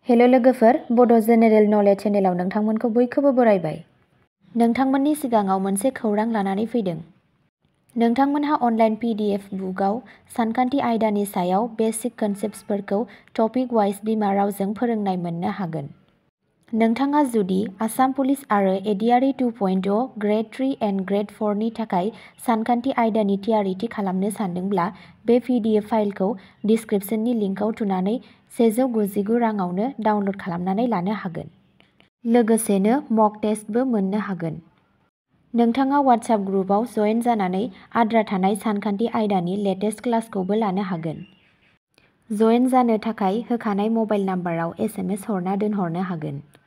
Hello लोगोफोर, बड' general knowledge चेनेलाव नोंथांमोनखौ बयखौबो बरायबाय। नोंथांमोननि सिगाङाव मोनसे खौरां लानानै फैदों। नोंथांमोनहा अनलाइन PDF बुकआव सानखान्थि आयदानि सायाव बेसिक कनसेप्टसफोरखौ टपिक वाइज बिमा रावजों फोरोंनाय मोननो हागोन। नोंथाङा जुदि आसाम पुलिस आरो ADRE 2.0 ग्रेड 3 एन्ड ग्रेड 4 नि थाखाय सानखान्थि आयदानि थियारिथि खालामनो सानदोंब्ला बे PDF फाइलखौ डिस्क्रिप्शननि लिंकआव थुनानै 199 राङावनो डाउनल'ड खालामनानै लानो हागोन। लोगोसेनो मक टेस्टबो मोननो हागोन। नोंथाङा WhatsApp ग्रुपआव जयेन जानानै आद्रा थानाय सानखान्थि आयदानि लेटेस्ट क्लासखौबो लानो हागोन। जयेन जानो थाखाय होखानाय मबाइल नाम्बाराव SMS हरना दोनहरनो हागोन।